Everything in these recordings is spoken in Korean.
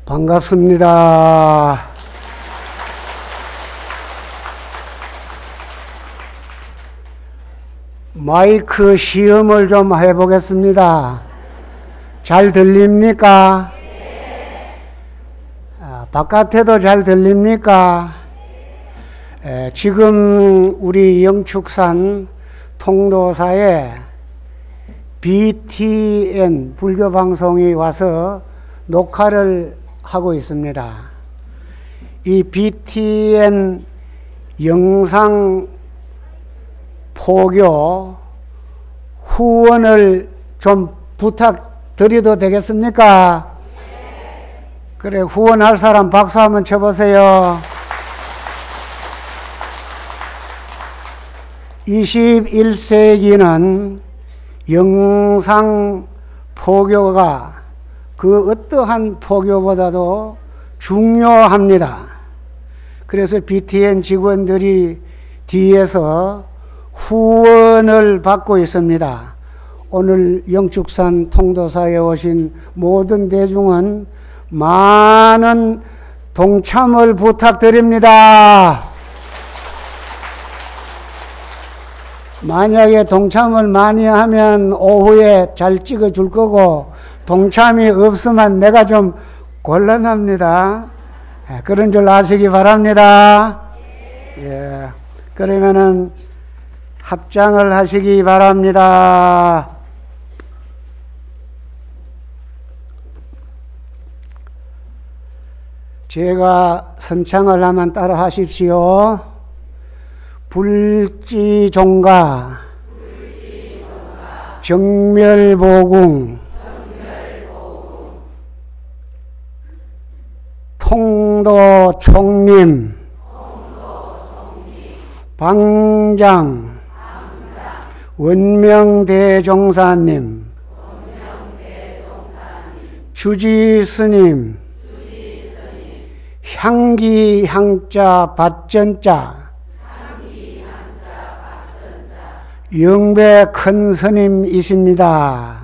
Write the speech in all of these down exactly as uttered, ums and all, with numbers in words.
반갑습니다. 마이크 시험을 좀 해보겠습니다. 잘 들립니까? 아, 바깥에도 잘 들립니까? 에, 지금 우리 영축산 통도사에 비티엔 불교방송이 와서 녹화를 하고 있습니다. 이 비티엔 영상 포교 후원을 좀 부탁드려도 되겠습니까? 그래, 후원할 사람 박수 한번 쳐보세요. 이십일 세기는 영상 포교가 그 어떠한 포교보다도 중요합니다. 그래서 비티엔 직원들이 뒤에서 후원을 받고 있습니다. 오늘 영축산 통도사에 오신 모든 대중은 많은 동참을 부탁드립니다. 만약에 동참을 많이 하면 오후에 잘 찍어줄 거고, 동참이 없으면 내가 좀 곤란합니다. 그런 줄 아시기 바랍니다. 예. 그러면은 합장을 하시기 바랍니다. 제가 선창을 하면 따라 하십시오. 불지종가, 정멸보궁, 통도총림, 방장, 원명대종사님, 주지스님, 향기향자 밭전자, 영배 큰 스님이십니다.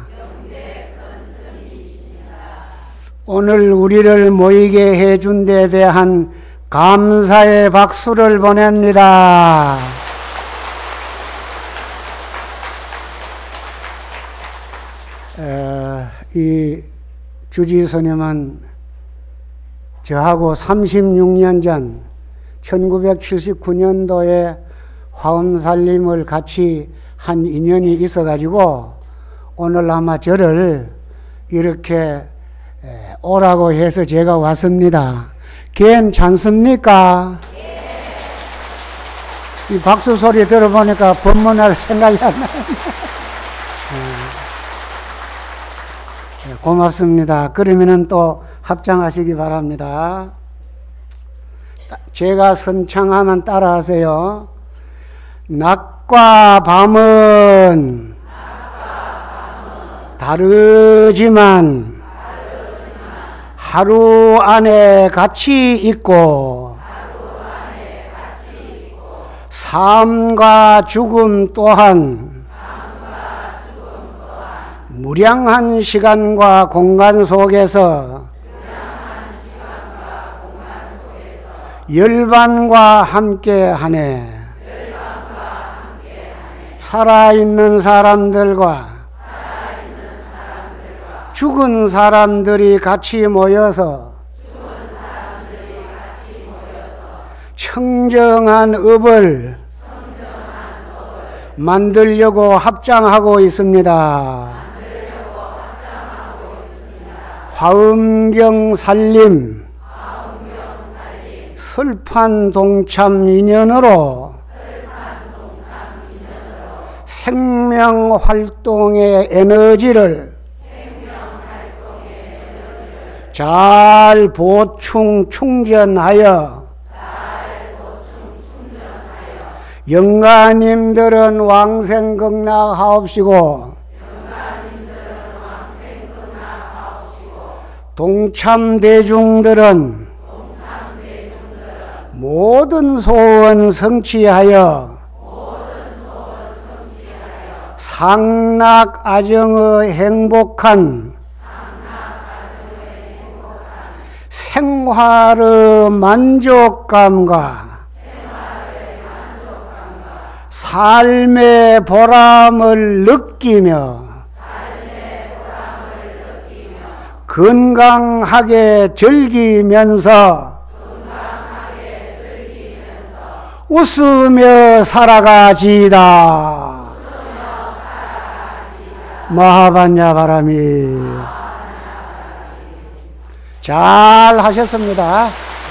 오늘 우리를 모이게 해준 데 대한 감사의 박수를 보냅니다. 에, 이 주지스님은 저하고 삼십육 년 전 천구백칠십구 년도에 화엄살림을 같이 한 인연이 있어가지고 오늘 아마 저를 이렇게 오라고 해서 제가 왔습니다. 괜찮습니까? 예. 이 박수 소리 들어보니까 법문할 생각이 안 나요. 네, 고맙습니다. 그러면은 또 합장하시기 바랍니다. 제가 선창하면 따라하세요. 낮과 밤은, 다르지만, 하루 안에 같이 있고, 삶과 죽음 또한 무량한 시간과 공간 속에서 열반과 함께하네. 살아있는 사람들과 죽은 사람들이 같이 모여서 청정한 업을 만들려고 합장하고 있습니다. 화엄경 살림, 설판 동참 인연으로 생명 활동의 에너지를 잘 보충 충전하여 영가님들은 왕생극락하옵시고 동참대중들은 모든 소원 성취하여 상락아정의 행복한 생활의 만족감과 삶의 보람을 느끼며 건강하게 즐기면서 웃으며 살아가지이다. 마하반야 바람이. 잘 하셨습니다.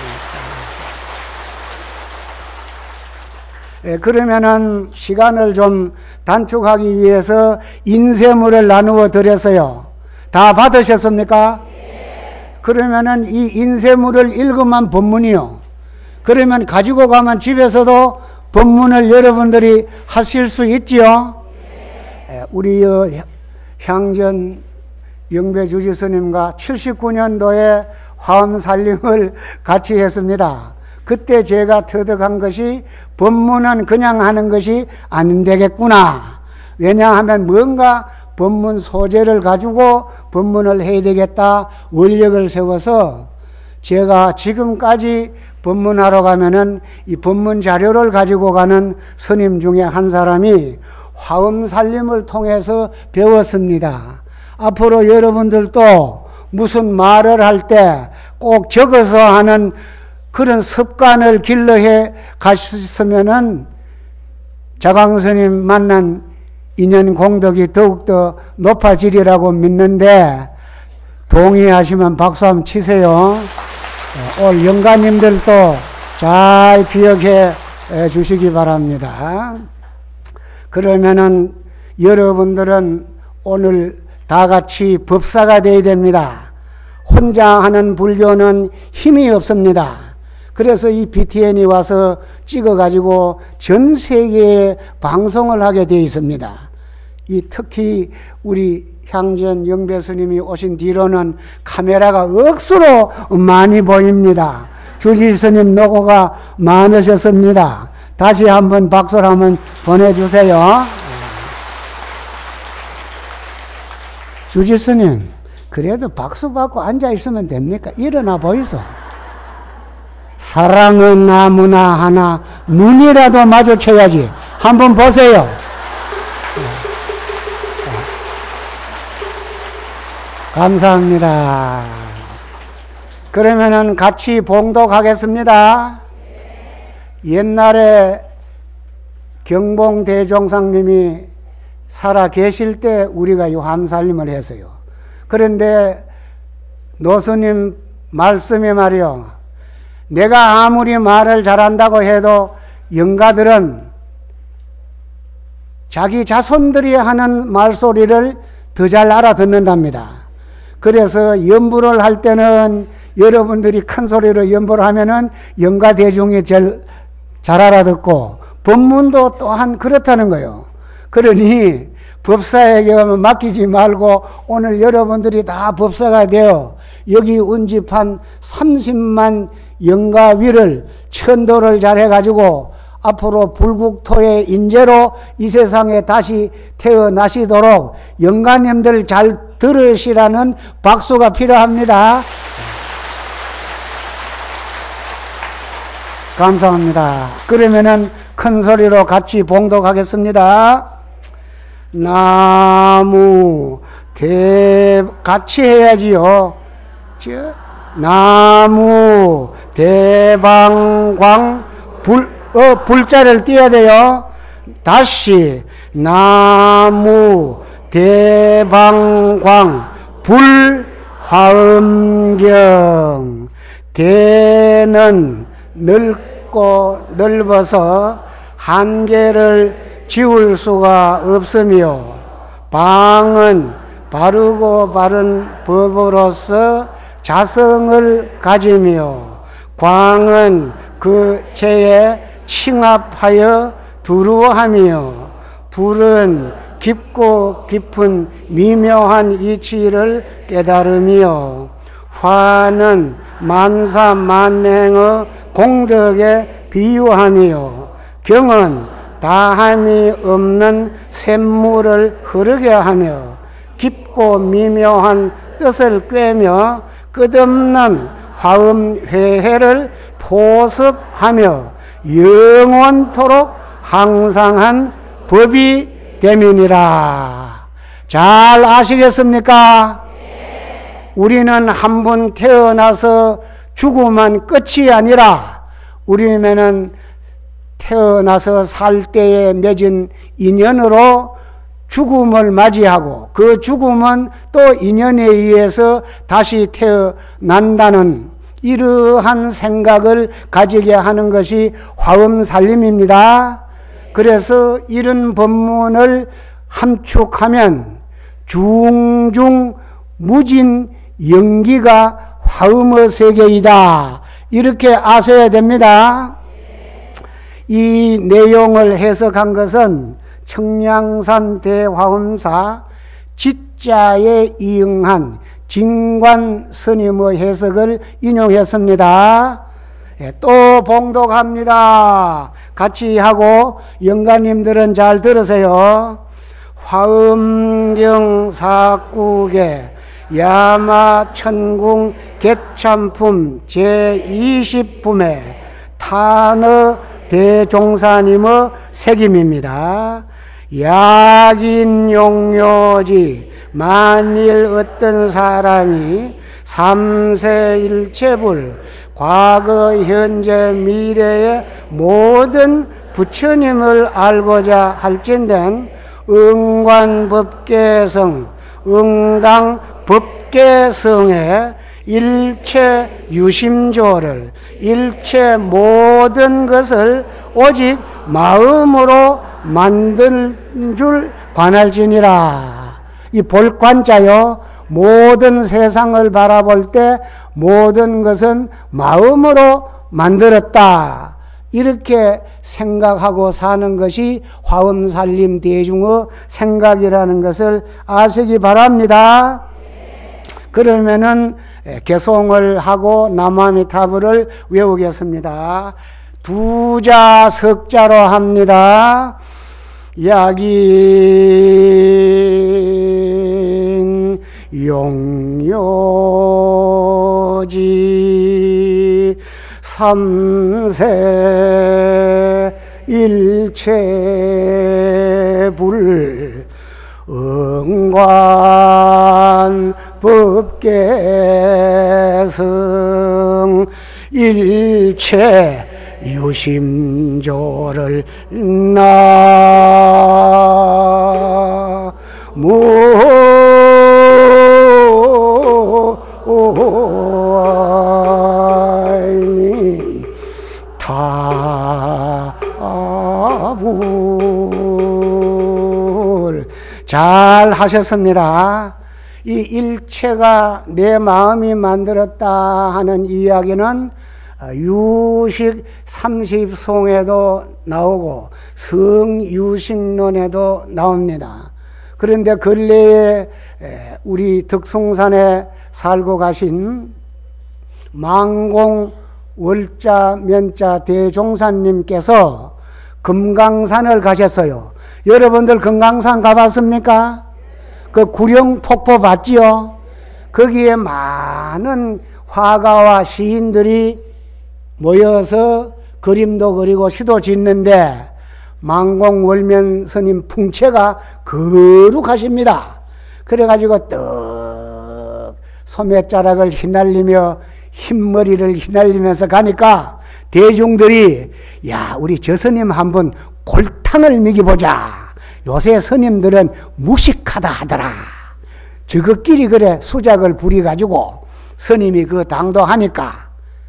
예, 그러면은 시간을 좀 단축하기 위해서 인쇄물을 나누어 드렸어요. 다 받으셨습니까? 네. 그러면은 이 인쇄물을 읽으면 본문이요. 그러면 가지고 가면 집에서도 본문을 여러분들이 하실 수 있지요? 네. 우리 향전 영배 주지스님과 칠십구 년도에 화엄살림을 같이 했습니다. 그때 제가 터득한 것이 법문은 그냥 하는 것이 안 되겠구나. 왜냐하면 뭔가 법문 소재를 가지고 법문을 해야 되겠다 원력을 세워서 제가 지금까지 법문하러 가면은 이 법문 자료를 가지고 가는 스님 중에 한 사람이 화엄살림을 통해서 배웠습니다. 앞으로 여러분들도 무슨 말을 할 때 꼭 적어서 하는 그런 습관을 길러해 가셨으면은 자광스님 만난 인연 공덕이 더욱더 높아지리라고 믿는데 동의하시면 박수 한번 치세요. 올 영가님들도 잘 기억해 주시기 바랍니다. 그러면은 여러분들은 오늘 다 같이 법사가 되어야 됩니다. 혼자 하는 불교는 힘이 없습니다. 그래서 이 비티엔이 와서 찍어가지고 전 세계에 방송을 하게 되어 있습니다. 이 특히 우리 향전 영배 스님이 오신 뒤로는 카메라가 억수로 많이 보입니다. 주지 스님 노고가 많으셨습니다. 다시 한번 박수를 한번 보내주세요. 주지 스님, 그래도 박수 받고 앉아있으면 됩니까? 일어나 보이소. 사랑은 아무나 하나 눈이라도 마주쳐야지. 한번 보세요. 감사합니다. 그러면은 같이 봉독하겠습니다. 옛날에 경봉대종상님이 살아 계실 때 우리가 이 화엄살림을 했어요. 그런데 노스님 말씀이 말이요, 내가 아무리 말을 잘한다고 해도 영가들은 자기 자손들이 하는 말소리를 더 잘 알아듣는답니다. 그래서 연부를 할 때는 여러분들이 큰 소리로 연부를 하면은 영가 대중이 제일 잘 알아듣고 법문도 또한 그렇다는 거예요. 그러니 법사에게 맡기지 말고 오늘 여러분들이 다 법사가 되어 여기 운집한 삼십만 영가위를 천도를 잘 해가지고 앞으로 불국토의 인재로 이 세상에 다시 태어나시도록 영가님들 잘 들으시라는 박수가 필요합니다. 감사합니다. 그러면은 큰 소리로 같이 봉독하겠습니다. 나무 대 같이 해야지요. 저, 나무 대방광 불 어, 불자를 띄어야 돼요. 다시 나무 대방광 불화엄경. 대는 넓고 넓어서 한계를 지울 수가 없으며 방은 바르고 바른 법으로서 자성을 가지며 광은 그 체에 칭합하여 두루하며 불은 깊고 깊은 미묘한 이치를 깨달으며 화는 만사만행의 공덕에 비유하며 경은 다함이 없는 샘물을 흐르게 하며 깊고 미묘한 뜻을 꿰며 끝없는 화음회회를 포습하며 영원토록 항상한 법이 됨이니라. 잘 아시겠습니까? 네. 우리는 한 번 태어나서 죽으면 끝이 아니라 우리는 태어나서 살 때에 맺은 인연으로 죽음을 맞이하고 그 죽음은 또 인연에 의해서 다시 태어난다는 이러한 생각을 가지게 하는 것이 화엄살림입니다. 그래서 이런 법문을 함축하면 중중 무진 영기가 화엄의 세계이다. 이렇게 아셔야 됩니다. 이 내용을 해석한 것은 청량산 대화엄사 지자에 이응한 진관 스님의 해석을 인용했습니다. 또 봉독합니다. 같이 하고 영가님들은 잘 들으세요. 화엄경 사국의 야마천궁 개참품 제이십 품의 탄어 대종사님의 책임입니다. 약인용료지 만일 어떤 사람이 삼세일체불 과거 현재 미래의 모든 부처님을 알고자 할진된 응관법계성 응당법계성의 일체 유심조를 일체 모든 것을 오직 마음으로 만들 줄 관할지니라. 이 볼관자요, 모든 세상을 바라볼 때 모든 것은 마음으로 만들었다. 이렇게 생각하고 사는 것이 화엄살림 대중의 생각이라는 것을 아시기 바랍니다. 그러면은 개송을 하고 남아미타불을 외우겠습니다. 두자 석자로 합니다. 약인 용료지 삼세 일체불 응관 법계성 일체 유심조를 나무아이니 타불. 잘 하셨습니다. 이 일체가 내 마음이 만들었다 하는 이야기는 유식 삼십송에도 나오고 성유식론에도 나옵니다. 그런데 근래에 우리 덕송산에 살고 가신 망공 월자 면자 대종사님께서 금강산을 가셨어요. 여러분들 금강산 가봤습니까? 그 구룡폭포 봤지요? 거기에 많은 화가와 시인들이 모여서 그림도 그리고 시도 짓는데 망공월면 스님 풍채가 거룩하십니다. 그래가지고 떡 소매자락을 휘날리며 흰머리를 휘날리면서 가니까 대중들이 야, 우리 저 스님 한번 골탕을 먹여보자. 요새 스님들은 무식하다 하더라. 저것끼리 그래 수작을 부려가지고 스님이 그 당도하니까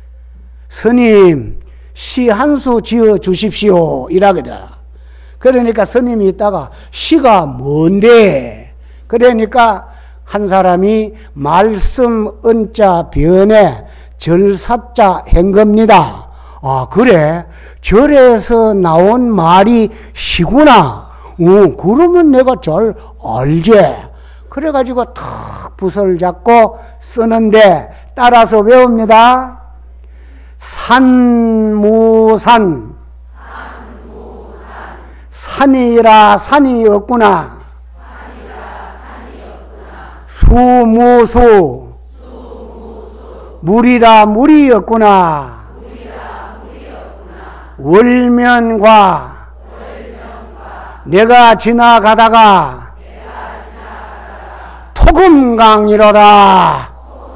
스님 시 한 수 지어 주십시오 이라거든. 그러니까 스님이 있다가 시가 뭔데? 그러니까 한 사람이 말씀 은자 변에 절사자 한 겁니다. 아, 그래? 절에서 나온 말이 시구나. 어, 그러면 내가 잘 알지. 그래가지고 탁 붓을 잡고 쓰는데 따라서 외웁니다. 산무산, 산이라 산이 없구나. 수무수, 물이라 물이었구나. 월면과 내가 지나가다가 토금강이로다.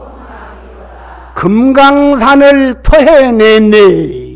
금강산을 토해냈네.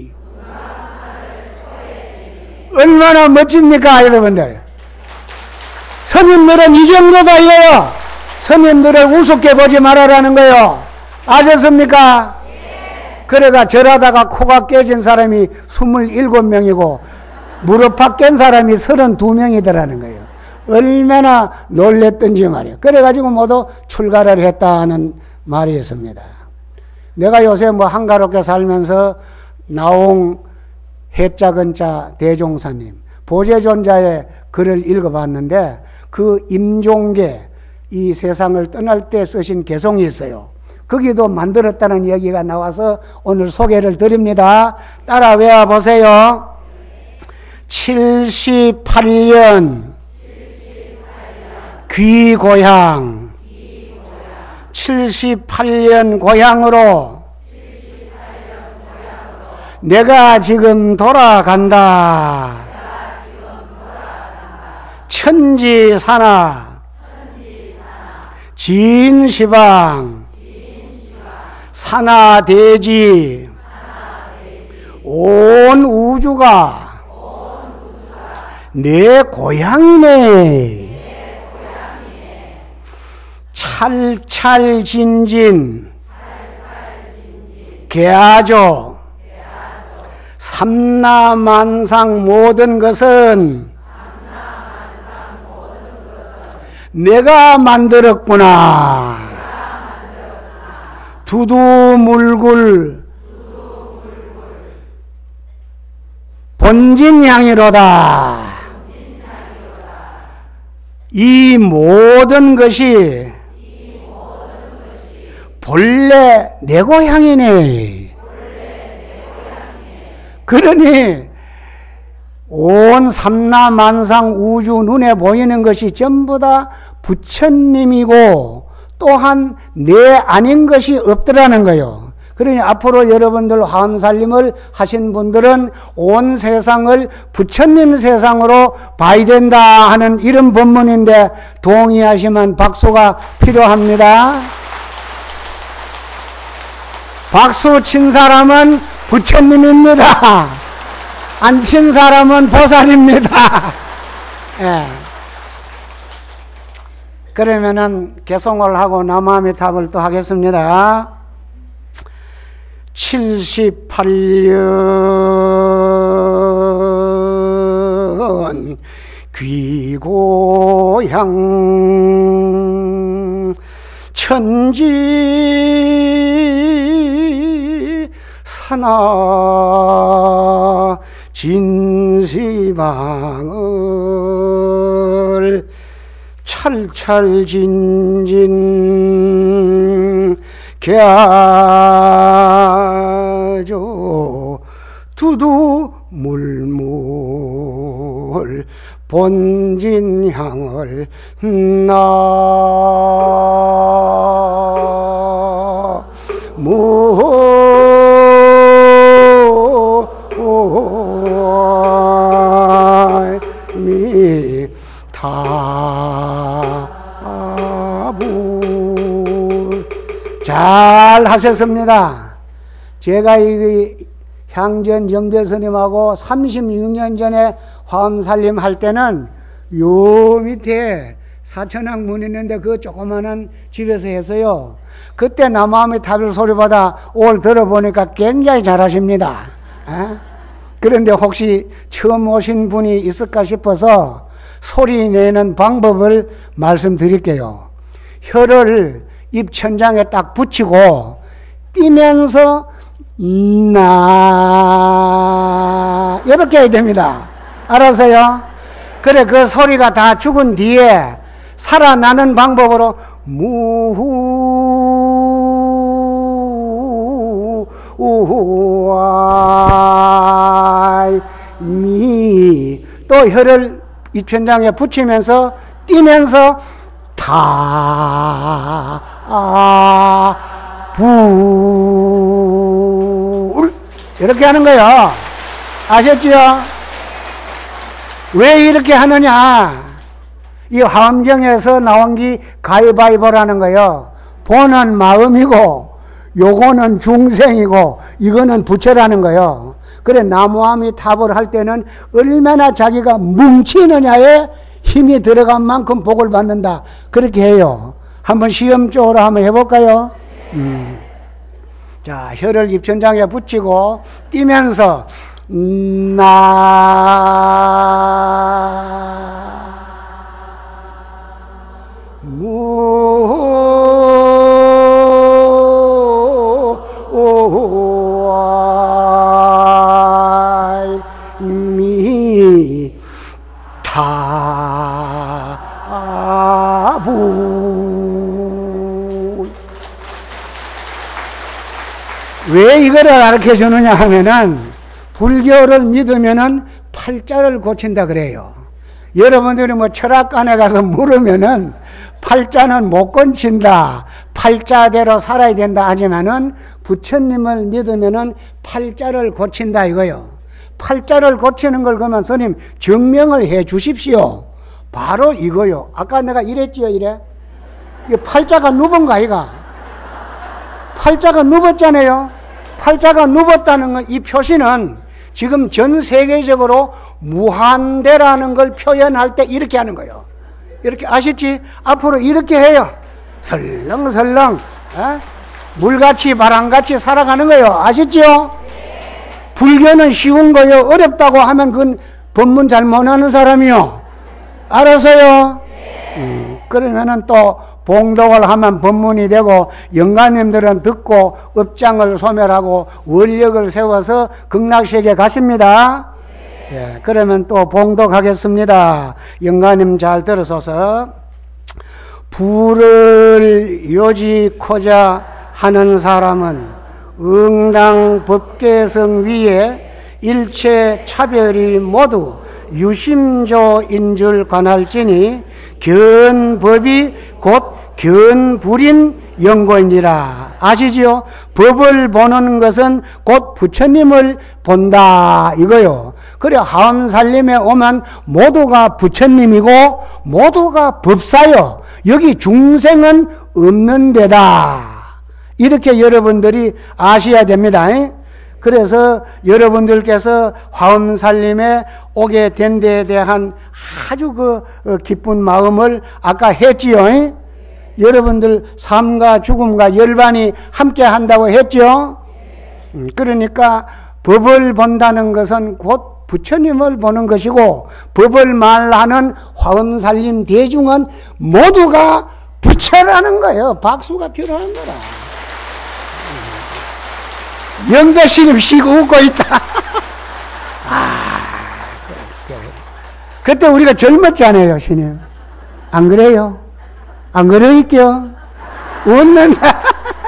얼마나 멋집니까, 여러분들? 스님들은 이 정도다 이거요. 스님들을 우습게 보지 말아라는 거요. 아셨습니까? 그래가 절하다가 코가 깨진 사람이 스물일곱 명이고 무릎팍 깬 사람이 서른두 명이더라는 거예요. 얼마나 놀랬던지 말이에요. 그래가지고 모두 출가를 했다는 말이었습니다. 내가 요새 뭐 한가롭게 살면서 나옹 해자근자 대종사님 보제존자의 글을 읽어봤는데 그 임종계 이 세상을 떠날 때 쓰신 개송이 있어요. 거기도 만들었다는 얘기가 나와서 오늘 소개를 드립니다. 따라 외워보세요. 칠십팔 년 귀고향 칠십팔 년 고향으로 내가 지금 돌아간다. 천지사나 진시방 산하대지 온 우주가 내 고향이네. 찰찰진진 개아조 삼라만상 모든 것은 내가 만들었구나. 두두물굴 본진향이로다. 이 모든 것이 본래 내 고향이네. 그러니 온 삼라만상 우주 눈에 보이는 것이 전부 다 부처님이고 또한 내 아닌 것이 없더라는 거예요. 그러니 앞으로 여러분들 화엄살림을 하신 분들은 온 세상을 부처님 세상으로 봐야 된다 하는 이런 법문인데 동의하시면 박수가 필요합니다. 박수 친 사람은 부처님입니다. 안 친 사람은 보살입니다. 예. 그러면은 개송을 하고 남아미탑을 또 하겠습니다. 칠십팔 년 귀고향 천지 사나 진시방을 찰찰진진 개아조 두두물물 본진향을 나무미 타불. 잘 하셨습니다. 제가 이 향전 영배 스님하고 삼십육 년 전에 화엄살림 할 때는 요 밑에 사천왕 문 있는데 그 조그마한 집에서 했어요. 그때 남아미 타별 소리보다 오늘 들어보니까 굉장히 잘하십니다. 에? 그런데 혹시 처음 오신 분이 있을까 싶어서 소리 내는 방법을 말씀드릴게요. 혀를 입 천장에 딱 붙이고 뛰면서 나 이렇게 해야 됩니다. 알았어요? 그래, 그 소리가 다 죽은 뒤에 살아나는 방법으로 무아이 미 또 혀를 입천장에 붙이면서 뛰면서 타 아 불 이렇게 하는 거예요. 아셨죠? 왜 이렇게 하느냐? 이 화엄경에서 나온 게 가위바위보라는 거예요. 보는 마음이고 요거는 중생이고 이거는 부처라는 거예요. 그래 나무함이 탑을 할 때는 얼마나 자기가 뭉치느냐에 힘이 들어간 만큼 복을 받는다. 그렇게 해요. 한번 시험적으로 한번 해볼까요? 음. 자, 혀를 입천장에 붙이고 뛰면서 나 미 타부 왜 이거를 가르쳐 주느냐 하면은 불교를 믿으면은 팔자를 고친다 그래요. 여러분들이 뭐 철학관에 가서 물으면은 팔자는 못 고친다, 팔자대로 살아야 된다 하지만은 부처님을 믿으면은 팔자를 고친다 이거요. 팔자를 고치는 걸 그러면 스님 증명을 해 주십시오. 바로 이거요. 아까 내가 이랬지요, 이래. 이 팔자가 누본가 아이가? 팔자가 누웠잖아요. 팔자가 누웠다는 건 이 표시는 지금 전 세계적으로 무한대라는 걸 표현할 때 이렇게 하는 거예요. 이렇게 아셨지? 앞으로 이렇게 해요. 설렁설렁 에? 물같이 바람같이 살아가는 거예요. 아셨죠? 불교는 쉬운 거예요. 어렵다고 하면 그건 법문 잘 못하는 사람이요. 알아서요? 음, 그러면은 또 봉독을 하면 법문이 되고 영가님들은 듣고 업장을 소멸하고 원력을 세워서 극락세계 가십니다. 예, 그러면 또 봉독하겠습니다. 영가님 잘 들으소서. 불을 요지코자 하는 사람은 응당 법계성 위에 일체 차별이 모두 유심조인 줄 관할지니 견법이 곧 견불인 연고이니라. 아시지요? 법을 보는 것은 곧 부처님을 본다 이거요. 그래 하엄살림에 오면 모두가 부처님이고 모두가 법사요. 여기 중생은 없는 데다. 이렇게 여러분들이 아셔야 됩니다. 그래서 여러분들께서 화엄살림에 오게 된 데에 대한 아주 그 기쁜 마음을 아까 했지요. 여러분들 삶과 죽음과 열반이 함께 한다고 했죠. 그러니까 법을 본다는 것은 곧 부처님을 보는 것이고 법을 말하는 화엄살림 대중은 모두가 부처라는 거예요. 박수가 필요한 거라. 영배신임 쉬고 웃고 있다. 아, 그때 우리가 젊었잖아요, 신임. 안 그래요? 안 그러니까 웃는다.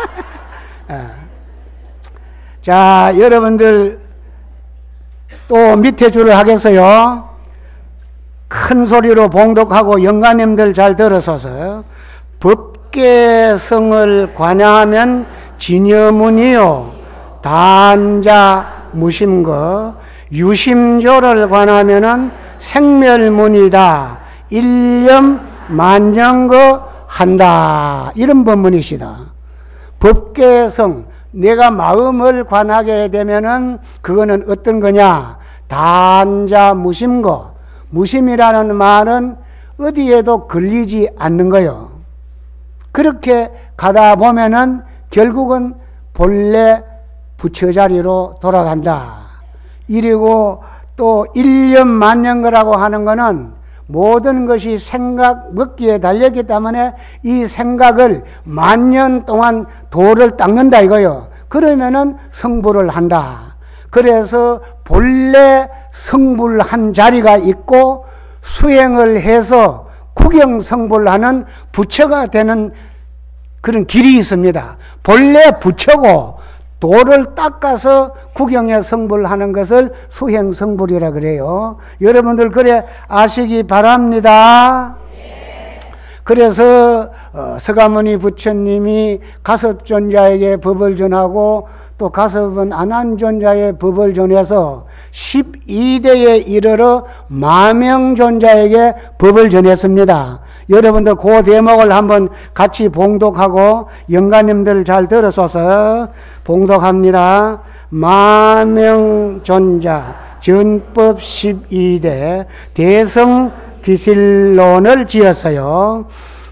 자, 여러분들 또 밑에 줄을 하겠어요. 큰 소리로 봉독하고 영가님들 잘 들어서서 법계성을 관여하면 진여문이요 단자 무심거 유심조를 관하면은 생멸문이다 일념 만정거 한다 이런 법문이시다. 법계성 내가 마음을 관하게 되면은 그거는 어떤 거냐 단자 무심거 무심이라는 말은 어디에도 걸리지 않는 거요. 그렇게 가다 보면은 결국은 본래 부처 자리로 돌아간다. 이리고 또 일념 만년거라고 하는 것은 모든 것이 생각 먹기에 달렸기 때문에 이 생각을 만년 동안 도를 닦는다 이거요. 그러면은 성불을 한다. 그래서 본래 성불한 자리가 있고 수행을 해서 구경 성불하는 부처가 되는 그런 길이 있습니다. 본래 부처고 도를 닦아서 구경에 성불하는 것을 수행성불이라 그래요. 여러분들 그래 아시기 바랍니다. 네. 그래서 어, 서가모니 부처님이 가섭존자에게 법을 전하고 또 가섭은 안한존자의 법을 전해서 십이 대에 이르러 마명존자에게 법을 전했습니다. 여러분들 그 대목을 한번 같이 봉독하고 영가님들 잘 들어서서 봉독합니다. 마명존자 전법 십이 대 대성 기실론을 지었어요.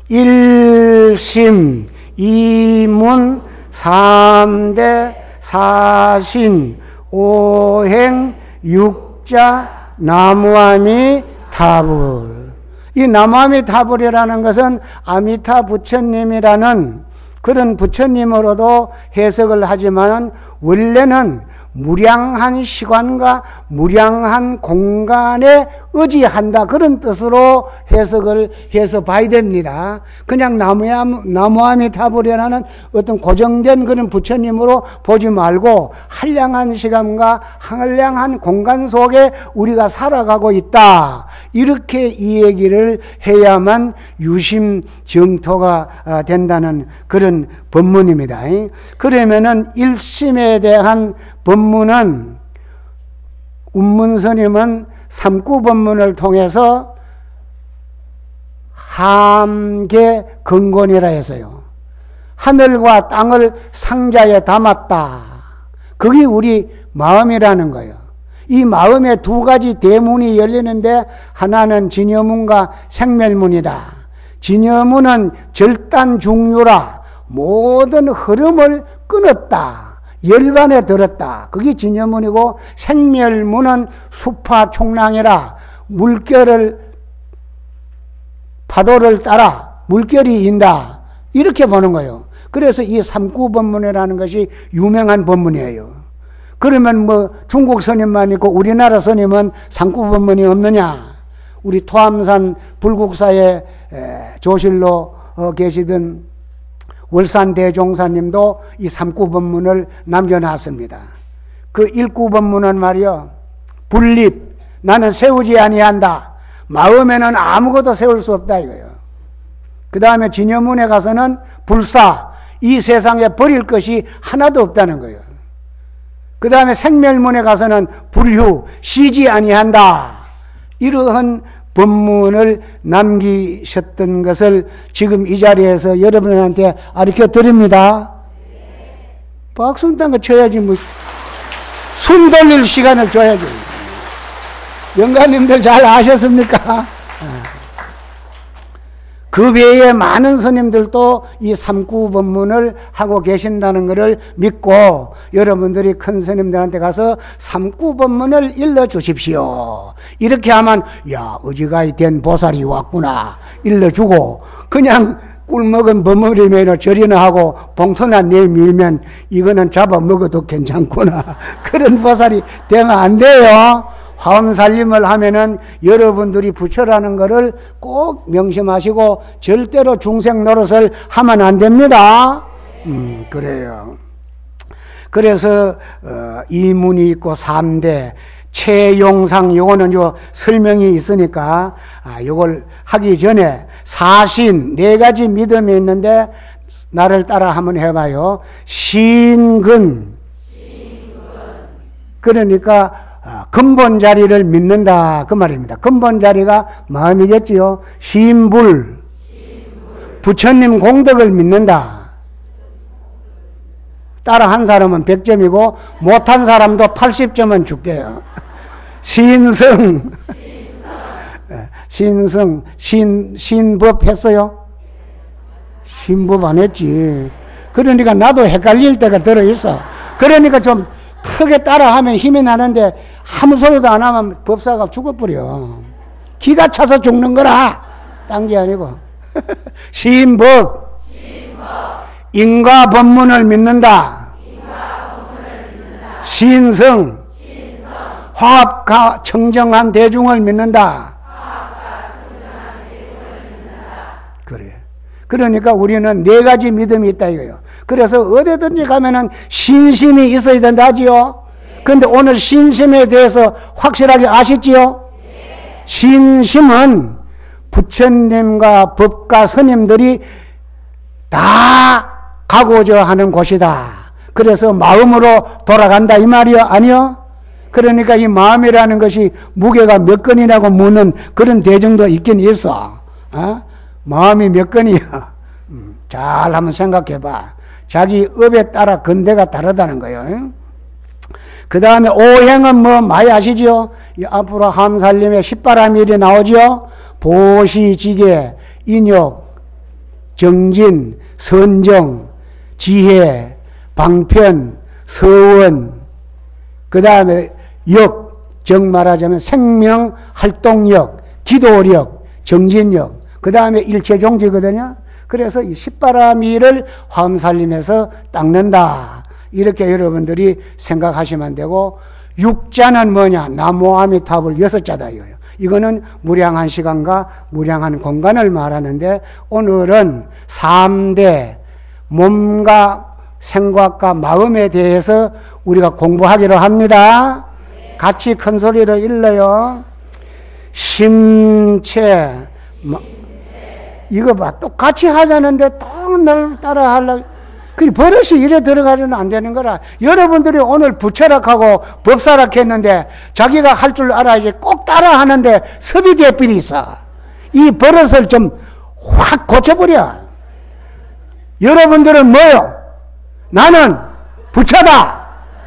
일심, 이문, 삼대, 사신, 오행, 육자, 나무아미 타불. 이 나무아미 타불이라는 것은 아미타 부처님이라는 그런 부처님으로도 해석을 하지만 원래는 무량한 시간과 무량한 공간에 의지한다 그런 뜻으로 해석을 해서 봐야 됩니다. 그냥 나무아미타불이라는 어떤 고정된 그런 부처님으로 보지 말고 한량한 시간과 한량한 공간 속에 우리가 살아가고 있다, 이렇게 이 얘기를 해야만 유심정토가 된다는 그런 법문입니다. 그러면은 일심에 대한 법문은 운문스님은 삼구법문을 통해서 함계 근곤이라 했어요. 하늘과 땅을 상자에 담았다. 그게 우리 마음이라는 거예요. 이 마음에 두 가지 대문이 열리는데 하나는 진여문과 생멸문이다. 진여문은 절단중유라 모든 흐름을 끊었다, 열반에 들었다. 그게 진여문이고, 생멸문은 수파 총랑이라 물결을, 파도를 따라 물결이 인다, 이렇게 보는 거예요. 그래서 이 삼구법문이라는 것이 유명한 법문이에요. 그러면 뭐 중국 스님만 있고 우리나라 스님은 삼구법문이 없느냐? 우리 토암산 불국사의 조실로 계시던 월산 대종사님도 이 삼구법문을 남겨놨습니다. 그 일구법문은 말이요, 분립, 나는 세우지 아니한다, 마음에는 아무것도 세울 수 없다 이거예요. 그 다음에 진여문에 가서는 불사, 이 세상에 버릴 것이 하나도 없다는 거예요. 그 다음에 생멸문에 가서는 불휴, 쉬지 아니한다, 이러한 법문을 남기셨던 것을 지금 이 자리에서 여러분한테 가르쳐 드립니다. 박수 딴 거 쳐야지, 뭐 숨 돌릴 시간을 줘야지. 영가님들 잘 아셨습니까? 그 외에 많은 스님들도 이 삼구법문을 하고 계신다는 것을 믿고 여러분들이 큰 스님들한테 가서 삼구법문을 일러주십시오, 이렇게 하면 야, 어지간히 된 보살이 왔구나 일러주고, 그냥 꿀먹은 버무리면 절이나 하고 봉투나 내밀면 이거는 잡아먹어도 괜찮구나 그런 보살이 되면 안 돼요. 화엄살림을 하면은 여러분들이 부처라는 것을 꼭 명심하시고 절대로 중생 노릇을 하면 안 됩니다. 음, 그래요. 그래서 어, 이문이 있고 삼대, 최용상, 요거는 요 설명이 있으니까 아, 요걸 하기 전에 사신, 네 가지 믿음이 있는데 나를 따라 한번 해봐요. 신근, 그러니까 근본 자리를 믿는다 그 말입니다. 근본 자리가 마음이겠지요. 신불, 부처님 공덕을 믿는다. 따라 한 사람은 백 점이고 못한 사람도 팔십 점은 줄게요. 신성, 신성, 신, 신법 했어요? 신법 안 했지. 그러니까 나도 헷갈릴 때가 들어있어. 그러니까 좀 크게 따라하면 힘이 나는데 아무 소리도 안 하면 법사가 죽어버려. 기가 차서 죽는 거라. 딴 게 아니고. 신법, 인과 법문을 믿는다. 신성, 화합과 청정한 대중을 믿는다. 그래. 그러니까 우리는 네 가지 믿음이 있다 이거예요. 그래서 어디든지 가면은 신심이 있어야 된다지요. 그런데 오늘 신심에 대해서 확실하게 아시지요? 신심은 부처님과 법가 스님들이 다 가고자 하는 곳이다. 그래서 마음으로 돌아간다 이 말이요? 아니요? 그러니까 이 마음이라는 것이 무게가 몇 건이라고 묻는 그런 대정도 있긴 있어. 어? 마음이 몇 건이야? 음, 잘 한번 생각해봐. 자기 업에 따라 건대가 다르다는 거예요. 그 다음에 오행은 뭐 많이 아시죠? 앞으로 함살림에 십바라밀이 나오죠? 보시지계, 인욕, 정진, 선정, 지혜, 방편, 서원, 그 다음에 역, 정 말하자면 생명, 활동력, 기도력, 정진력, 그 다음에 일체종지거든요. 그래서 이 십바라밀을 화엄살림에서 닦는다. 이렇게 여러분들이 생각하시면 되고, 육자는 뭐냐? 나무아미타불 여섯 자다 이거예요. 이거는 무량한 시간과 무량한 공간을 말하는데, 오늘은 삼 대 몸과 생각과 마음에 대해서 우리가 공부하기로 합니다. 같이 큰 소리로 일러요. 심체, 이거 봐. 똑같이 하자는데 또 날 따라 하려고. 그 버릇이 이래 들어가려면 안 되는 거라. 여러분들이 오늘 부처락하고 법사락 했는데 자기가 할 줄 알아야지 꼭 따라 하는데 섭이대필이 있어. 이 버릇을 좀 확 고쳐버려. 여러분들은 뭐요? 나는 부처다.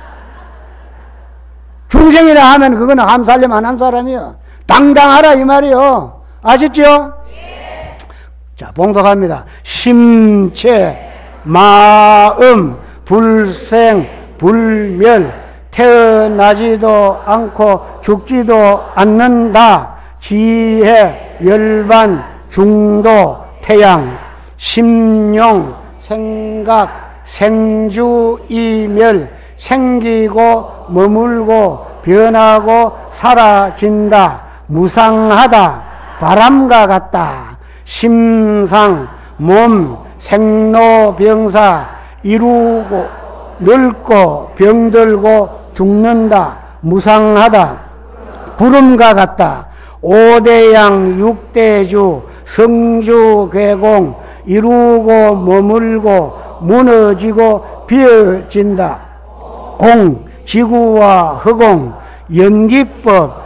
중생이라 하면 그거는 함살림 안 한 사람이요. 당당하라 이 말이요. 아셨죠? 예. 자, 봉독합니다. 심체, 마음, 불생, 불멸, 태어나지도 않고 죽지도 않는다. 지혜, 열반, 중도, 태양, 심용, 생각, 생주, 이멸, 생기고 머물고 변하고 사라진다. 무상하다. 바람과 같다. 심상, 몸, 생로병사, 이루고 늙고 병들고 죽는다. 무상하다. 구름과 같다. 오대양, 육대주, 성주괴공, 이루고 머물고 무너지고 비어진다. 공, 지구와 허공, 연기법,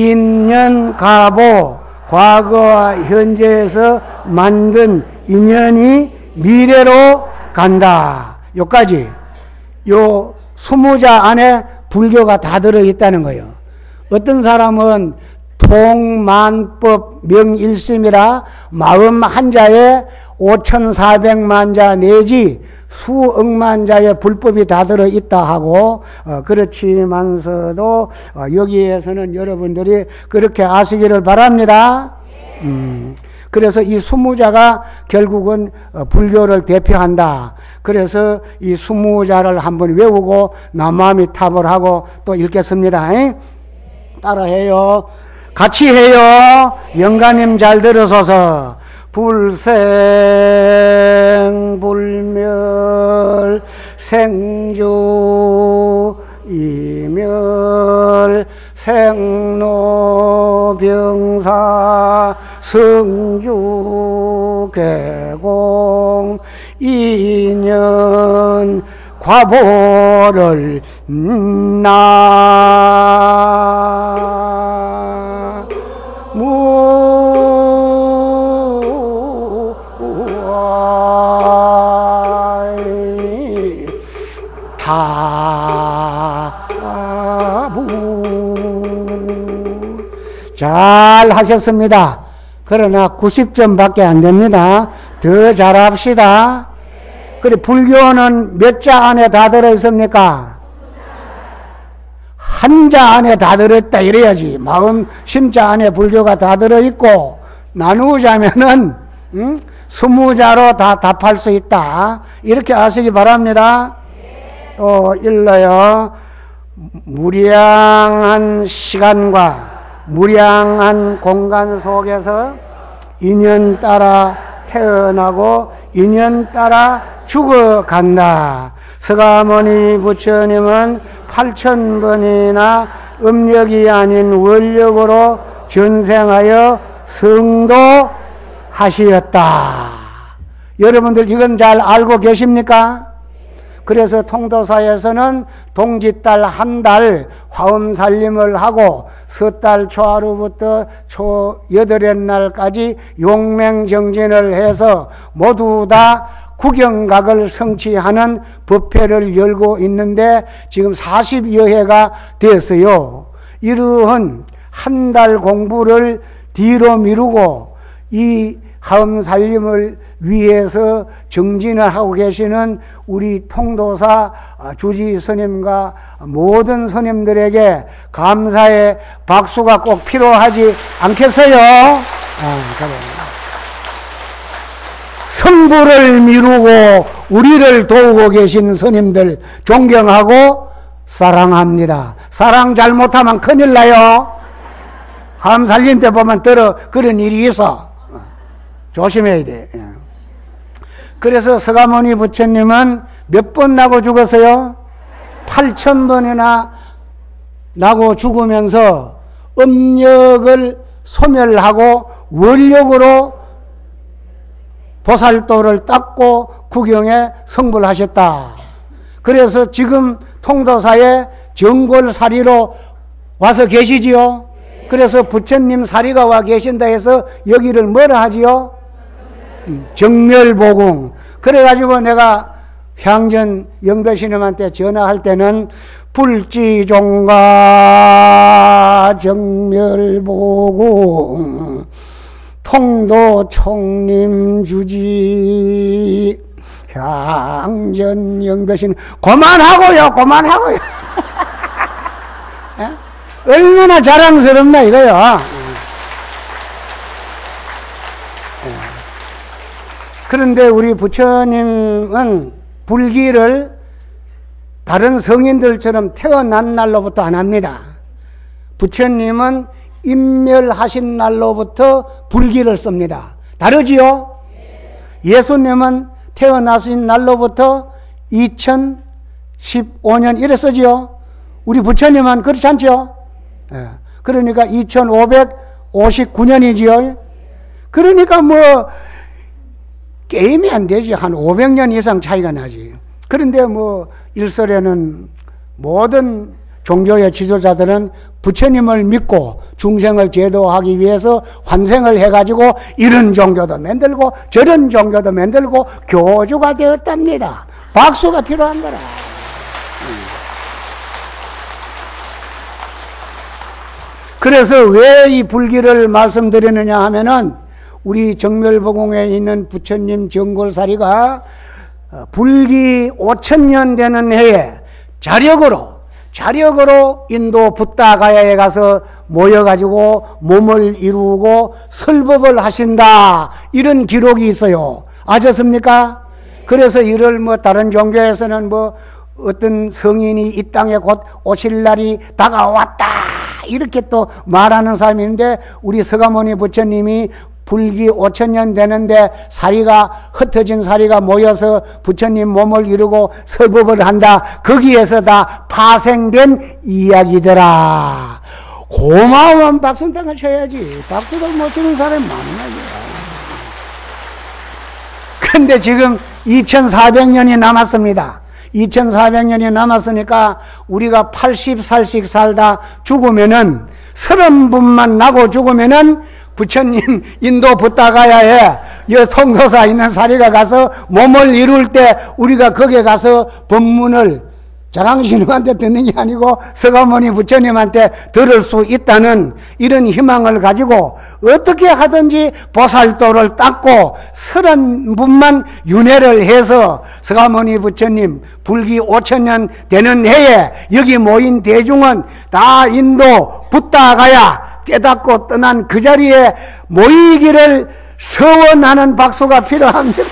인연가보, 과거와 현재에서 만든 인연이 미래로 간다. 요까지. 요 스무 자 안에 불교가 다 들어있다는 거예요. 어떤 사람은 통만법 명일심이라 마음 한자에 오천사백만 자 내지 수억만 자의 불법이 다 들어있다 하고, 어, 그렇지만서도 어, 여기에서는 여러분들이 그렇게 아시기를 바랍니다. 음, 그래서 이 스무자가 결국은 어, 불교를 대표한다. 그래서 이 스무자를 한번 외우고 남아미탑을 하고 또 읽겠습니다. 에? 따라해요. 같이 해요. 영가님 잘 들으소서. 불생 불멸 생주 이멸 생로병사 성주 개공 인연 과보를 나 타부 잘 하셨습니다. 그러나 구십 점밖에 안 됩니다. 더 잘합시다. 그래, 불교는 몇 자 안에 다 들어있습니까? 한자 안에 다 들어있다 이래야지. 마음 심자 안에 불교가 다 들어있고, 나누자면은 음? 스무 자로 다 답할 수 있다. 이렇게 아시기 바랍니다. 또 일러요. 무량한 시간과 무량한 공간 속에서 인연 따라 태어나고 인연 따라 죽어간다. 서가모니 부처님은 팔천 번이나 음력이 아닌 월력으로 전생하여 성도하시었다. 여러분들 이건 잘 알고 계십니까? 그래서 통도사에서는 동짓달 한 달 화엄살림을 하고 섣달 초하루부터 초 여덟의 날까지 용맹정진을 해서 모두 다 구경각을 성취하는 법회를 열고 있는데 지금 사십여 회가 됐어요. 이러한 한 달 공부를 뒤로 미루고 이 화엄살림을 위해서 정진을 하고 계시는 우리 통도사 주지 스님과 모든 스님들에게 감사의 박수가 꼭 필요하지 않겠어요? 아, 성부를 미루고 우리를 도우고 계신 스님들 존경하고 사랑합니다. 사랑 잘못하면 큰일 나요. 화엄살림 때 보면 들어 그런 일이 있어. 조심해야 돼. 그래서 서가모니 부처님은 몇 번 나고 죽었어요? 팔천 번이나 나고 죽으면서 음력을 소멸하고 원력으로 보살도를 닦고 구경에 성불하셨다. 그래서 지금 통도사에 정골사리로 와서 계시지요? 그래서 부처님 사리가 와 계신다 해서 여기를 뭐라 하지요? 정멸보궁. 그래가지고 내가 향전 영배스님한테 전화할 때는 불지종가 정멸보궁 통도총림주지 향전 영배스님 그만하고요 그만하고요. 얼마나 자랑스럽나 이거요. 그런데 우리 부처님은 불기를 다른 성인들처럼 태어난 날로부터 안 합니다. 부처님은 인멸하신 날로부터 불기를 씁니다. 다르지요? 예수님은 태어나신 날로부터 이천십오 년 이래 쓰지요? 우리 부처님은 그렇지 않죠? 그러니까 이천오백오십구 년이지요? 그러니까 뭐 게임이 안 되지. 한 오백 년 이상 차이가 나지. 그런데 뭐 일설에는 모든 종교의 지도자들은 부처님을 믿고 중생을 제도하기 위해서 환생을 해가지고 이런 종교도 만들고 저런 종교도 만들고 교주가 되었답니다. 박수가 필요한 거라. 그래서 왜 이 불기를 말씀드리느냐 하면은 우리 정멸보궁에 있는 부처님 정골사리가 불기 오천 년 되는 해에 자력으로 자력으로 인도 붓다가야에 가서 모여가지고 몸을 이루고 설법을 하신다 이런 기록이 있어요. 아셨습니까? 그래서 이를 뭐 다른 종교에서는 뭐 어떤 성인이 이 땅에 곧 오실 날이 다가왔다 이렇게 또 말하는 사람이 있는데 우리 서가모니 부처님이 불기 오천 년 되는데 사리가 흩어진 사리가 모여서 부처님 몸을 이루고 설법을 한다. 거기에서 다 파생된 이야기더라. 고마운 박수땅을 쳐야지. 박수도 못 치는 사람이 많나. 그런데 지금 이천사백 년이 남았습니다. 이천사백 년이 남았으니까 우리가 팔십 살씩 살다 죽으면은 서른 분만 나고 죽으면은 부처님 인도 붓다가야에 여 통도사 있는 사리가 가서 몸을 이룰 때 우리가 거기에 가서 법문을 자강스님한테 듣는 게 아니고 서가모니 부처님한테 들을 수 있다는 이런 희망을 가지고 어떻게 하든지 보살도를 닦고 서른 분만 윤회를 해서 서가모니 부처님 불기 오천 년 되는 해에 여기 모인 대중은 다 인도 붓다가야 깨닫고 떠난 그 자리에 모이기를 서원하는 박수가 필요합니다.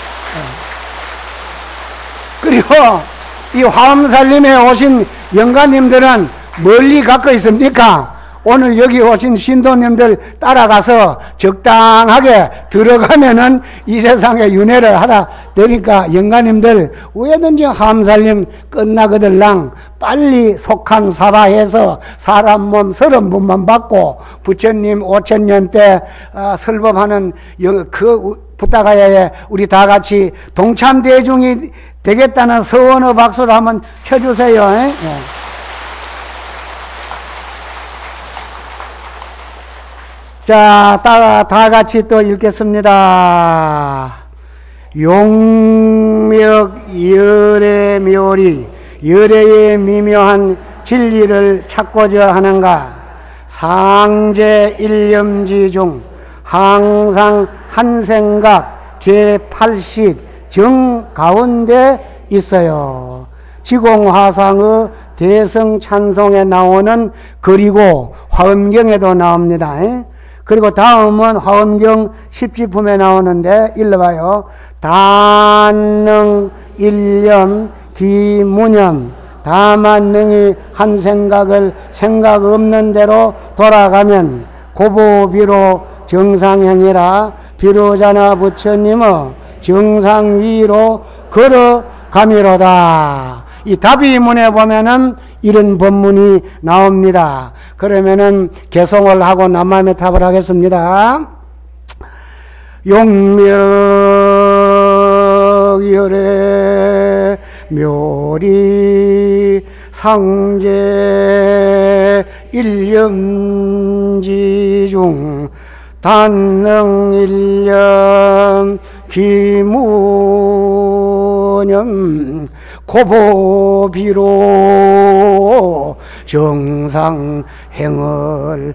그리고 이 화엄살림에 오신 영가님들은 멀리 갖고 있습니까? 오늘 여기 오신 신도님들 따라가서 적당하게 들어가면은 이 세상에 윤회를 하다 되니까 영가님들 왜든지 함살림 끝나거들랑 빨리 속한 사바해서 사람 몸 서른 분만 받고 부처님 오천 년 때 어, 설법하는 그 부탁하에 우리 다 같이 동참대중이 되겠다는 서원의 박수를 한번 쳐주세요. 예. 자, 다, 다 같이 또 읽겠습니다. 용명 열의 묘리, 열의 미묘한 진리를 찾고자 하는가? 상제 일념지 중 항상 한 생각 제팔식 정 가운데 있어요. 지공화상의 대성 찬송에 나오는 글이고 화엄경에도 나옵니다. 그리고 다음은 화엄경 십지품에 나오는데 읽어봐요. 단능 일념 기무념 다만 능히 한 생각을 생각 없는 대로 돌아가면 고보비로 정상행이라 비로자나 부처님의 정상 위로 걸어가미로다. 이 답의문에 보면은 이런 법문이 나옵니다. 그러면은 개송을 하고 남마음의 탑을 하겠습니다. 용명열의 묘리 상제 일념지 중 단능 일념 비무념 고보비로 정상행을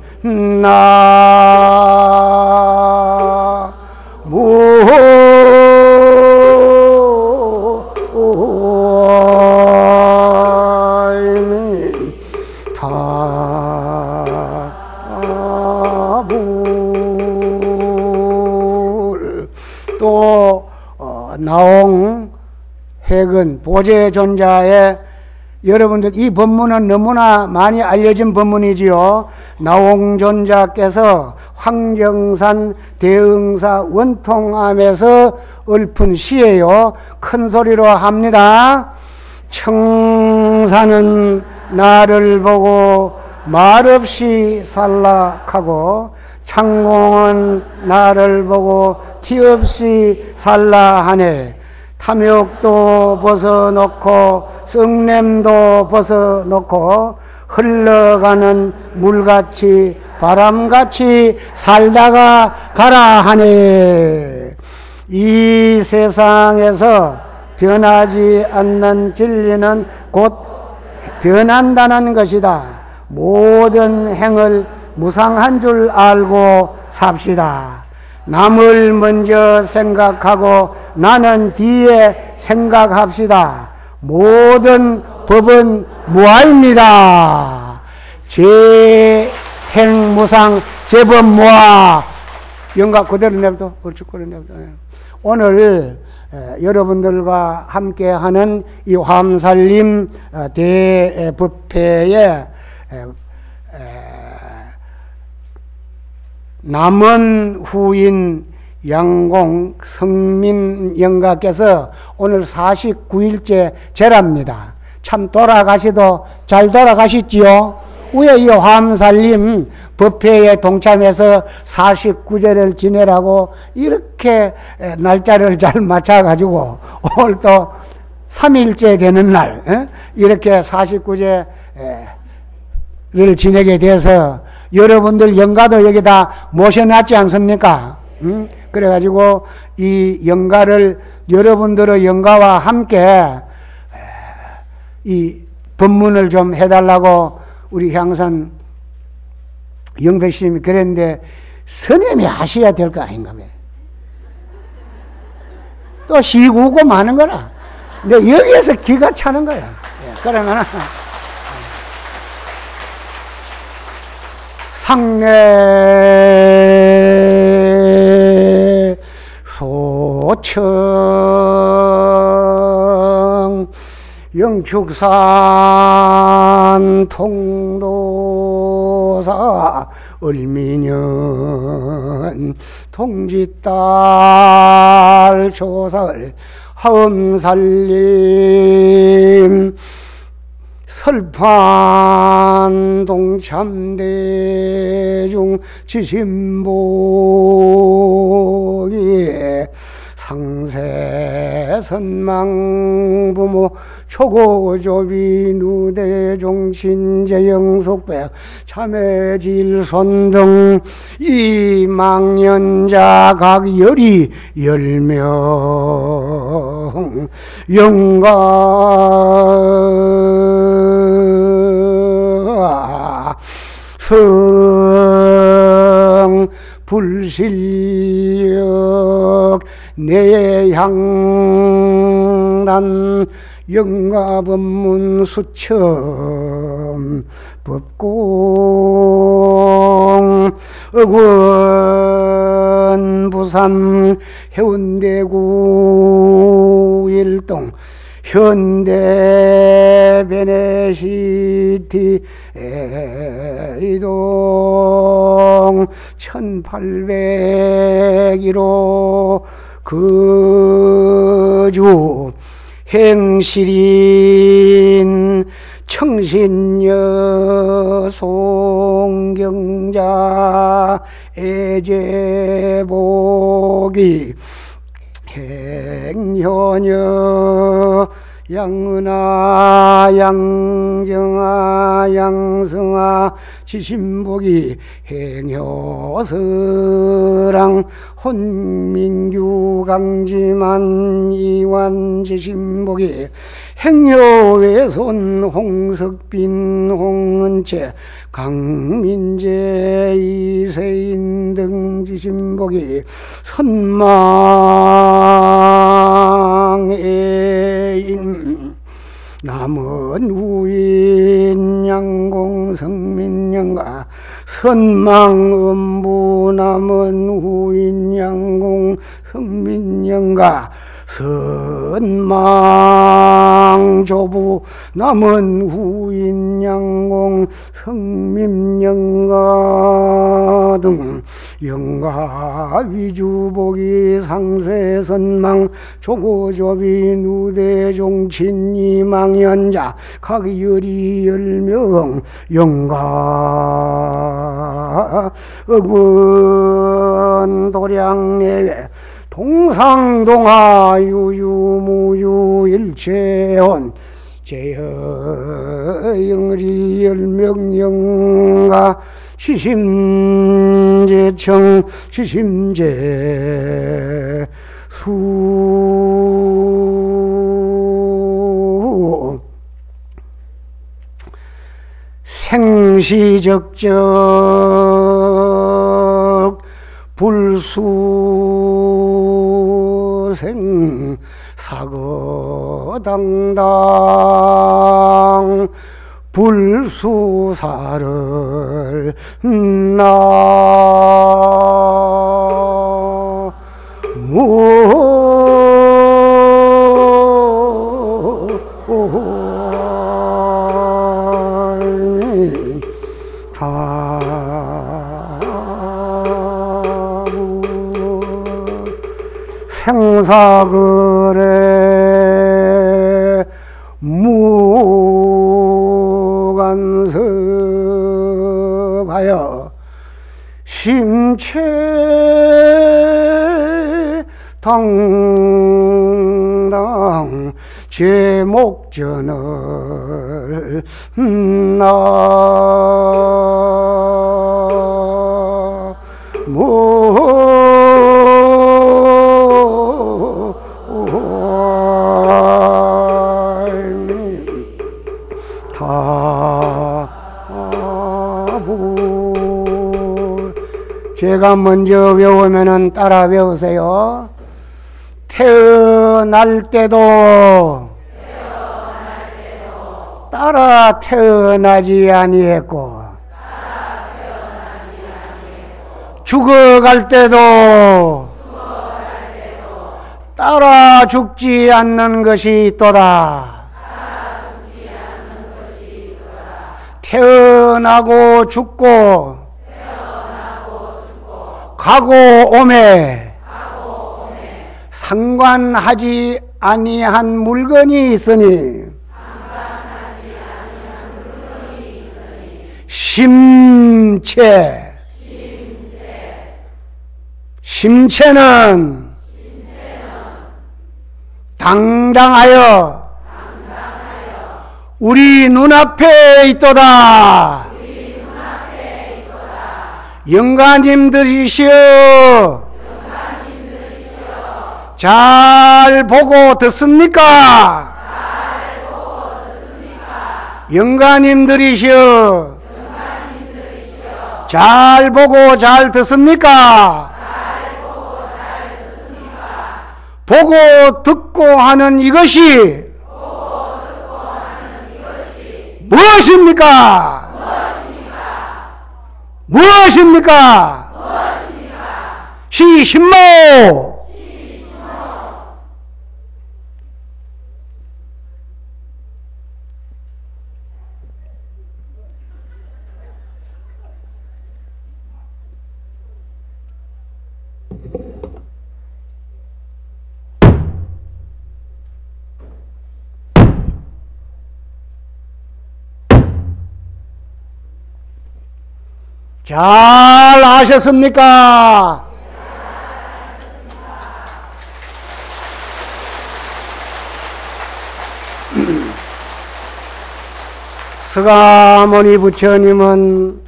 나 또 어, 나옹 핵은 보제존자의 여러분들 이 법문은 너무나 많이 알려진 법문이지요. 나옹존자께서 황정산 대응사 원통함에서 읊은 시예요. 큰 소리로 합니다. 청산은 나를 보고 말없이 살락하고 창공은 나를 보고 티없이 살라하네. 탐욕도 벗어놓고 썩냄도 벗어놓고 흘러가는 물같이 바람같이 살다가 가라 하네. 이 세상에서 변하지 않는 진리는 곧 변한다는 것이다. 모든 행을 무상한 줄 알고 삽시다. 남을 먼저 생각하고 나는 뒤에 생각합시다. 모든 법은 무아입니다. 제행무상 제법무아. 영각 그대로 내버려. 옳지 그대로 내버려. 오늘 에, 여러분들과 함께하는 이 화엄살림 대법회에 에, 에, 남은 후인 양공 성민 영가께서 오늘 사십구 일째 제랍니다. 참 돌아가시도 잘 돌아가셨지요? 왜 이 화엄살림 법회에 동참해서 사십구 제를 지내라고 이렇게 날짜를 잘 맞춰가지고 오늘 또 삼 일째 되는 날 에? 이렇게 사십구 제를 지내게 돼서 여러분들 영가도 여기다 모셔놨지 않습니까? 응? 그래가지고 이 영가를 여러분들의 영가와 함께 이 법문을 좀 해달라고 우리 향산 영배스님이 그랬는데 스님이 하셔야 될 거 아닌가 봐요. 또 시구고 마는 거라. 근데 여기에서 기가 차는 거야. 그러면 상례 소청 영축산 통도사 을미년 통지딸 조설 하음살림 설판동 참대중 지심복이 상세 선망부모 초고조비 누대종 신재영속백 참외질손 등 이망년자 각 열이 열명 영가 성 불실력 내향단 영가법문 수천 법공 억원 부산 해운대구 일동 현대 베네시티 이동 천팔백일 호 거주 행실인 청신여 송경자 애제복이 행현여 양은아 양정아 양성아 지신복이 행여서랑 혼민규 강지만 이완 지신복이 행여외손 홍석빈 홍은채 강민재 이세인 등 지신복이 선망애인 남은 우인 양공 성민영가 선망음부 남은 우인 양공 성민영가 선망조부 남은 후인 양공 성민영가 등 영가 위주복이 상세 선망 조고조비 누대종 친이망연자 각 열이 열명 영가 억원 도량 내외 동상동하 유유무유 일체혼 제허영리 열명영가 시심제청 시심제 수 생시적적 불수생 사거당당 불수사를 나무 생사거래 무간섭하여 심체 당당 제목전을 나무 제가 먼저 외우면은 따라 외우세요. 태어날 때도, 태어날 때도 따라 태어나지 아니했고, 죽어갈 때도, 죽어갈 때도 따라 죽지 않는 것이 있도다. 태어나고 죽고, 가고 오매, 상관하지 아니한 물건이 있으니, 심체, 심체는 당당하여 우리 눈앞에 있도다. 영가님들이시여, 잘 보고 듣습니까? 영가님들이시여, 잘 보고 잘 듣습니까? 보고 듣고 하는 이것이 무엇입니까? 무엇입니까? 시신모. 잘 아셨습니까? 서가모니 부처님은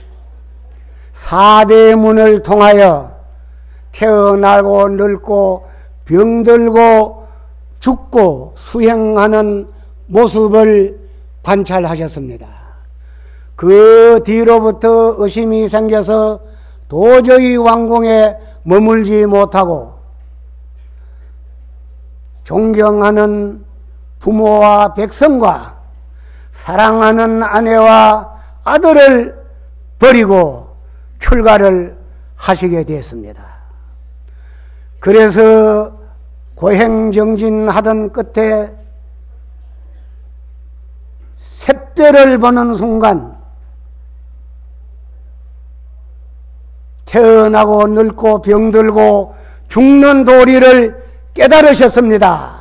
사대문을 통하여 태어나고 늙고 병들고 죽고 수행하는 모습을 관찰하셨습니다. 그 뒤로부터 의심이 생겨서 도저히 왕궁에 머물지 못하고 존경하는 부모와 백성과 사랑하는 아내와 아들을 버리고 출가를 하시게 되었습니다. 그래서 고행정진하던 끝에 샛별을 보는 순간 태어나고 늙고 병들고 죽는 도리를 깨달으셨습니다.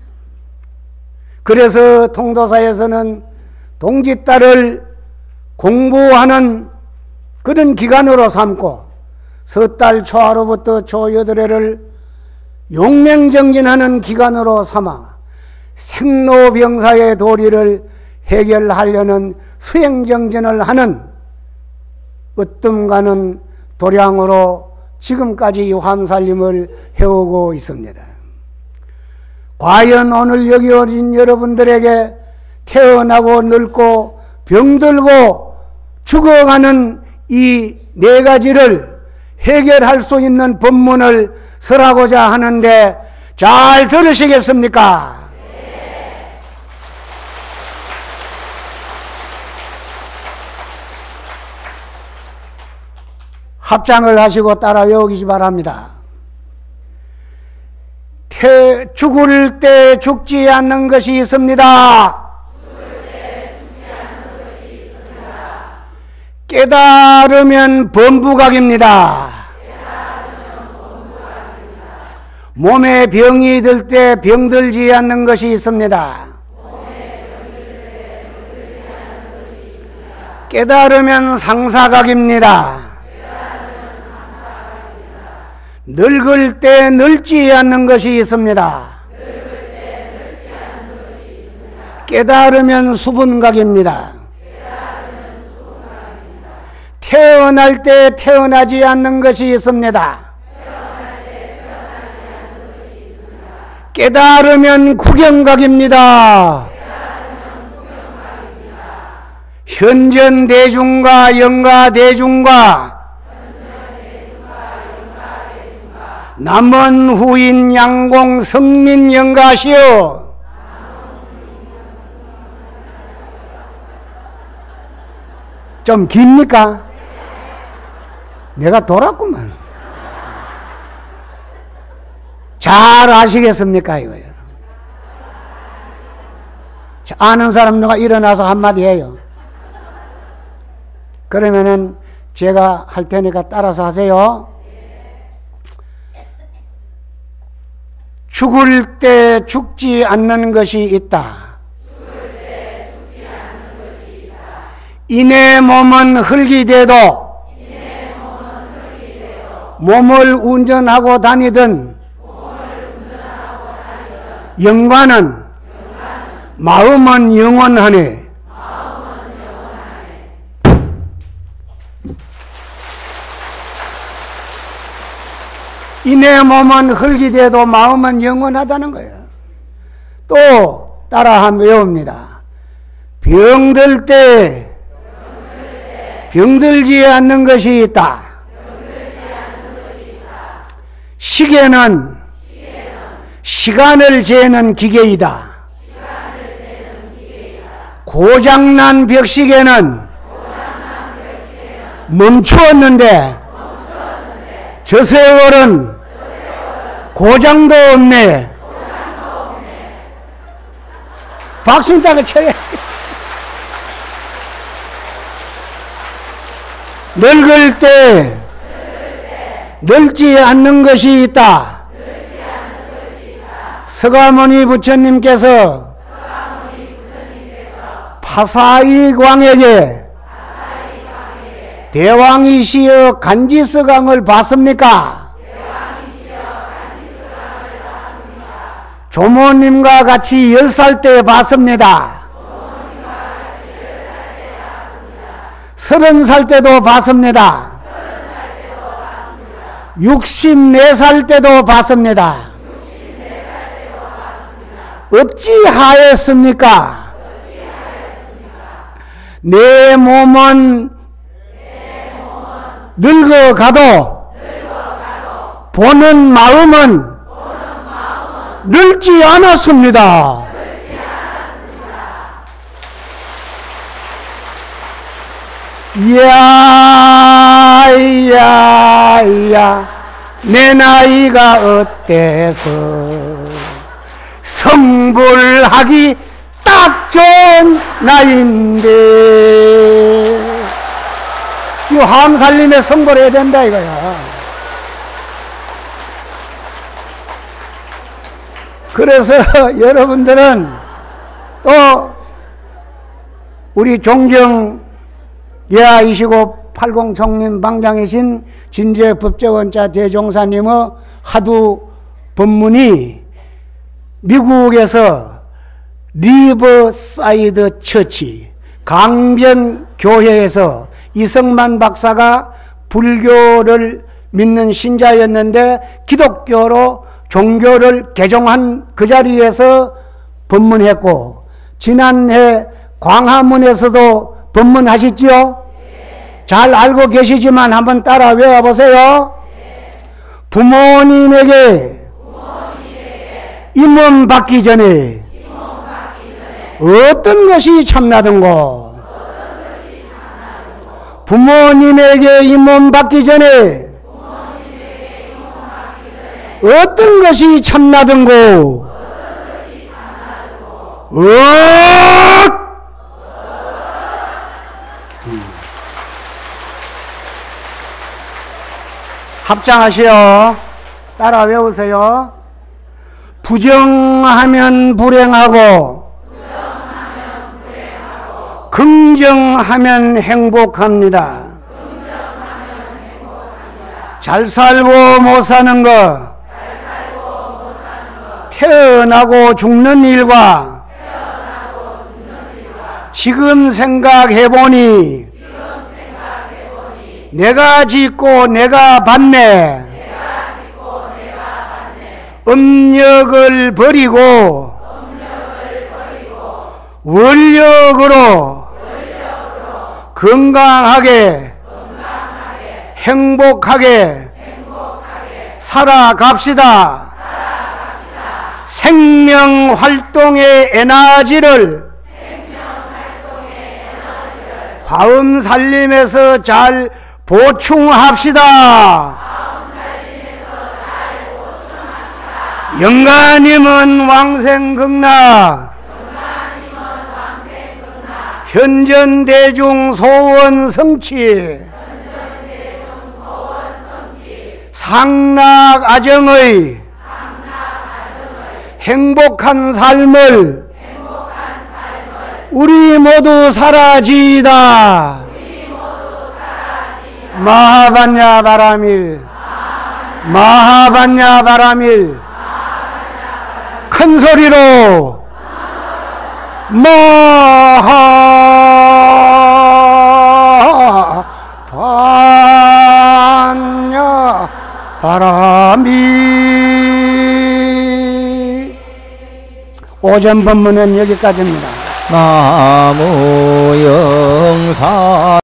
그래서 통도사에서는 동짓달을 공부하는 그런 기간으로 삼고 섣달 초하루부터 초여덟해를 용맹정진하는 기간으로 삼아 생로병사의 도리를 해결하려는 수행정진을 하는 으뜸가는 도량으로 지금까지 화엄살림을 해오고 있습니다. 과연 오늘 여기 오신 여러분들에게 태어나고 늙고 병들고 죽어가는 이 네 가지를 해결할 수 있는 법문을 설하고자 하는데 잘 들으시겠습니까? 네. 합장을 하시고 따라 외우시기 바랍니다. 태, 죽을 때 죽지 않는 것이 있습니다. 깨달으면 범부각입니다. 몸에 병이 들 때 병들지 않는 것이 있습니다. 깨달으면 상사각입니다. 늙을 때 늙지 않는 것이 있습니다. 깨달으면 수분각입니다. 태어날 때 태어나지 않는 것이 있습니다. 깨달으면 구경각입니다. 현전대중과 영가대중과 남은 후인 양공 성민 영가시여 좀 깁니까? 내가 돌았구만. 잘 아시겠습니까 이거요? 아는 사람 누가 일어나서 한마디 해요. 그러면은 제가 할 테니까 따라서 하세요. 죽을 때 죽지 않는 것이 있다. 이내 몸은 흙이 돼도 몸을 운전하고 다니든 영관은 마음은 영원하네. 이내 몸은 흙이 돼도 마음은 영원하다는 거예요. 또 따라 한번 외웁니다. 병들 때 병들지 않는 것이 있다. 시계는 시간을 재는 기계이다. 고장난 벽시계는 멈추었는데 저 세월은 고장도 없네. 박수 따가 쳐야. 늙을 때 늙지 않는 것이 있다. 서가모니 부처님께서 파사이 광에게 대왕이시여 간지서강을 봤습니까? 조모님과 같이 열 살 때 봤습니다. 서른 살 때도 봤습니다. 육십네 살 때도 봤습니다. 어찌하였습니까? 내 몸은 늙어가도 보는 마음은 늙지 않았습니다. 이야 이야 이야 내 나이가 어때서 성불하기 딱 좋은 나이인데. 이 함살림에 성불해야 된다 이거야. 그래서 여러분들은 또 우리 종정 예하이시고 팔공청림 방장이신 진제법제원자 대종사님의 하두 법문이 미국에서 리버사이드 처치 강변교회에서 이성만 박사가 불교를 믿는 신자였는데 기독교로 종교를 개종한 그 자리에서 법문했고, 지난해 광화문에서도 법문하셨지요? 네. 잘 알고 계시지만 한번 따라 외워보세요. 네. 부모님에게, 부모님에게 임원 받기 전에, 임원 받기 전에 어떤 것이 참나든고? 부모님에게 임원 받기 전에 어떤 것이 참나든고? 어! 음. 합장하시오. 따라 외우세요. 부정하면 불행하고, 부정하면 불행하고 긍정하면 행복합니다. 긍정하면 행복합니다. 잘 살고 못 사는 것, 태어나고 죽는 일과, 태어나고 죽는 일과 지금 생각해보니, 지금 생각해보니 내가 짓고 내가 받네, 내가 짓고 내가 받네. 음력을 버리고, 음력을 버리고 원력으로, 원력으로 건강하게, 건강하게 행복하게, 행복하게 살아갑시다. 생명 활동의 에너지를, 생명 활동의 에너지를 화음 살림에서 잘 보충합시다. 화음 살림에서 잘 보충합시다. 영가님은 왕생극락, 영가님은 왕생극락 현전대중 소원 성취, 상락 아정의 행복한 삶을 우리 모두 살아지이다. 마하반야 바라밀, 마하반야 바라밀. 큰 소리로 마하반야 바라밀. 오전 법문은 여기까지입니다. 나무 영사